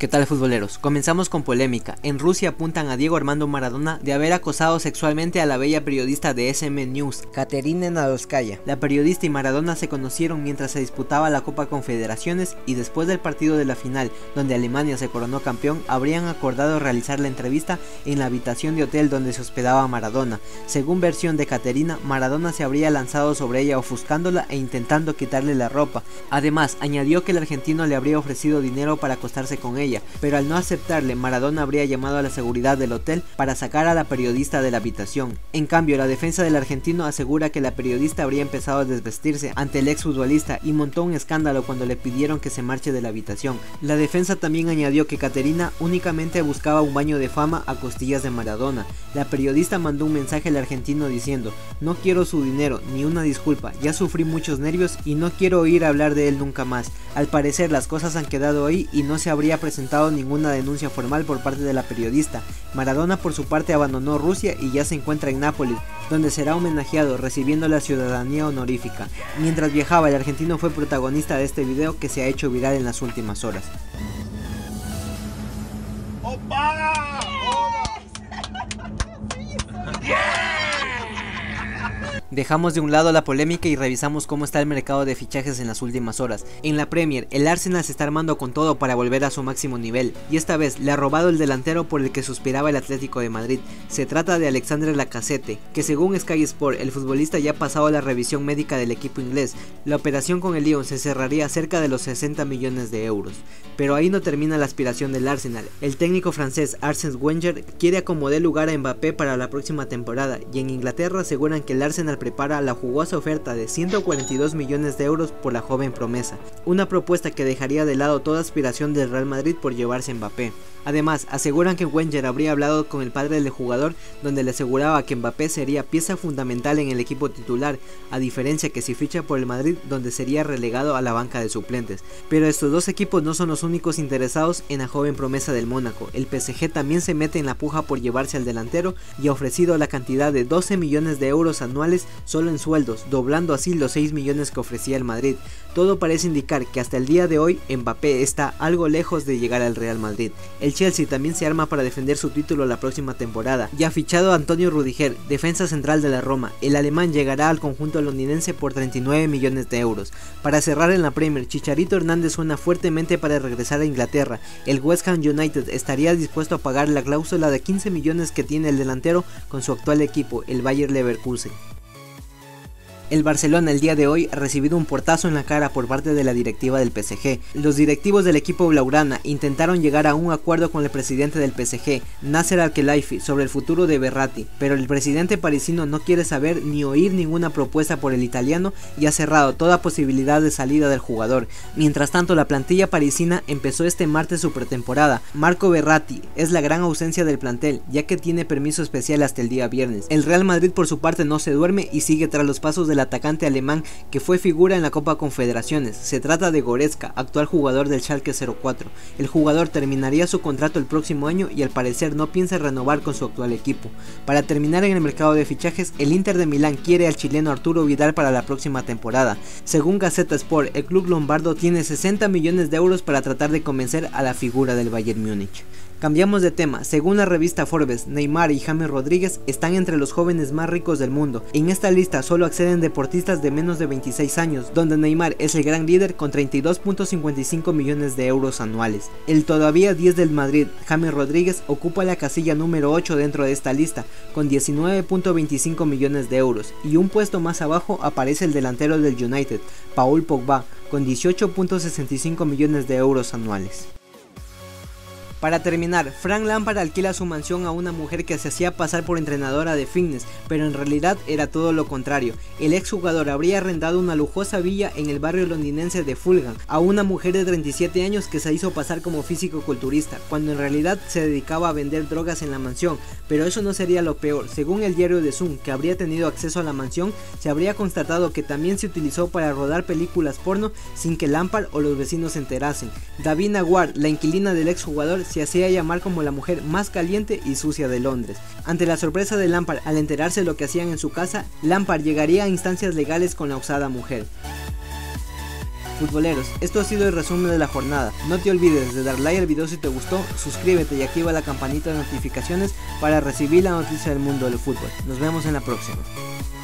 ¿Qué tal, futboleros? Comenzamos con polémica. En Rusia apuntan a Diego Armando Maradona de haber acosado sexualmente a la bella periodista de SM News, Katerina Nadolskaya. La periodista y Maradona se conocieron mientras se disputaba la Copa Confederaciones y después del partido de la final, donde Alemania se coronó campeón, habrían acordado realizar la entrevista en la habitación de hotel donde se hospedaba Maradona. Según versión de Katerina, Maradona se habría lanzado sobre ella ofuscándola e intentando quitarle la ropa. Además, añadió que el argentino le habría ofrecido dinero para acostarse con ella, pero al no aceptarle, Maradona habría llamado a la seguridad del hotel para sacar a la periodista de la habitación. En cambio, la defensa del argentino asegura que la periodista habría empezado a desvestirse ante el exfutbolista y montó un escándalo cuando le pidieron que se marche de la habitación. La defensa también añadió que Katerina únicamente buscaba un baño de fama a costillas de Maradona. La periodista mandó un mensaje al argentino diciendo: "No quiero su dinero ni una disculpa, ya sufrí muchos nervios y no quiero oír hablar de él nunca más". Al parecer las cosas han quedado ahí y no se habría presentado ninguna denuncia formal por parte de la periodista. Maradona por su parte abandonó Rusia y ya se encuentra en Nápoles, donde será homenajeado recibiendo la ciudadanía honorífica. Mientras viajaba, el argentino fue protagonista de este video que se ha hecho viral en las últimas horas. ¡Opa! Dejamos de un lado la polémica y revisamos cómo está el mercado de fichajes en las últimas horas. En la Premier, el Arsenal se está armando con todo para volver a su máximo nivel, y esta vez le ha robado el delantero por el que suspiraba el Atlético de Madrid. Se trata de Alexandre Lacazette, que según Sky Sport, el futbolista ya ha pasado la revisión médica del equipo inglés. La operación con el Lyon se cerraría cerca de los 60 millones de euros. Pero ahí no termina la aspiración del Arsenal. El técnico francés Arsène Wenger quiere acomodar lugar a Mbappé para la próxima temporada, y en Inglaterra aseguran que el Arsenal prepara la jugosa oferta de 142 millones de euros por la joven promesa, una propuesta que dejaría de lado toda aspiración del Real Madrid por llevarse a Mbappé. Además, aseguran que Wenger habría hablado con el padre del jugador, donde le aseguraba que Mbappé sería pieza fundamental en el equipo titular, a diferencia que si ficha por el Madrid, donde sería relegado a la banca de suplentes. Pero estos dos equipos no son los únicos interesados en la joven promesa del Mónaco. El PSG también se mete en la puja por llevarse al delantero y ha ofrecido la cantidad de 12 millones de euros anuales solo en sueldos, doblando así los 6 millones que ofrecía el Madrid. Todo parece indicar que hasta el día de hoy Mbappé está algo lejos de llegar al Real Madrid. El Chelsea también se arma para defender su título la próxima temporada. Ya ha fichado a Antonio Rudiger, defensa central de la Roma. El alemán llegará al conjunto londinense por 39 millones de euros. Para cerrar en la Premier, Chicharito Hernández suena fuertemente para regresar a Inglaterra. El West Ham United estaría dispuesto a pagar la cláusula de 15 millones que tiene el delantero con su actual equipo, el Bayer Leverkusen. El Barcelona el día de hoy ha recibido un portazo en la cara por parte de la directiva del PSG. Los directivos del equipo blaugrana intentaron llegar a un acuerdo con el presidente del PSG, Nasser Al-Khelaifi, sobre el futuro de Verratti, pero el presidente parisino no quiere saber ni oír ninguna propuesta por el italiano y ha cerrado toda posibilidad de salida del jugador. Mientras tanto, la plantilla parisina empezó este martes su pretemporada. Marco Verratti es la gran ausencia del plantel, ya que tiene permiso especial hasta el día viernes. El Real Madrid por su parte no se duerme y sigue tras los pasos del atacante alemán que fue figura en la Copa Confederaciones. Se trata de Goretzka, actual jugador del Schalke 04. El jugador terminaría su contrato el próximo año y al parecer no piensa renovar con su actual equipo. Para terminar en el mercado de fichajes, el Inter de Milán quiere al chileno Arturo Vidal para la próxima temporada. Según Gazzetta Sport, el club lombardo tiene 60 millones de euros para tratar de convencer a la figura del Bayern Múnich. Cambiamos de tema. Según la revista Forbes, Neymar y James Rodríguez están entre los jóvenes más ricos del mundo. En esta lista solo acceden deportistas de menos de 26 años, donde Neymar es el gran líder con 32.55 millones de euros anuales. El todavía 10 del Madrid, James Rodríguez, ocupa la casilla número 8 dentro de esta lista, con 19.25 millones de euros, y un puesto más abajo aparece el delantero del United, Paul Pogba, con 18.65 millones de euros anuales. Para terminar, Frank Lampard alquila su mansión a una mujer que se hacía pasar por entrenadora de fitness, pero en realidad era todo lo contrario. El exjugador habría arrendado una lujosa villa en el barrio londinense de Fulham a una mujer de 37 años que se hizo pasar como físico-culturista, cuando en realidad se dedicaba a vender drogas en la mansión. Pero eso no sería lo peor. Según el diario The Sun, que habría tenido acceso a la mansión, se habría constatado que también se utilizó para rodar películas porno sin que Lampard o los vecinos se enterasen. Davina Ward, la inquilina del exjugador, se hacía llamar como la mujer más caliente y sucia de Londres. Ante la sorpresa de Lampard al enterarse de lo que hacían en su casa, Lampard llegaría a instancias legales con la osada mujer. futboleros, esto ha sido el resumen de la jornada. No te olvides de dar like al video si te gustó, suscríbete y activa la campanita de notificaciones para recibir la noticia del mundo del fútbol. Nos vemos en la próxima.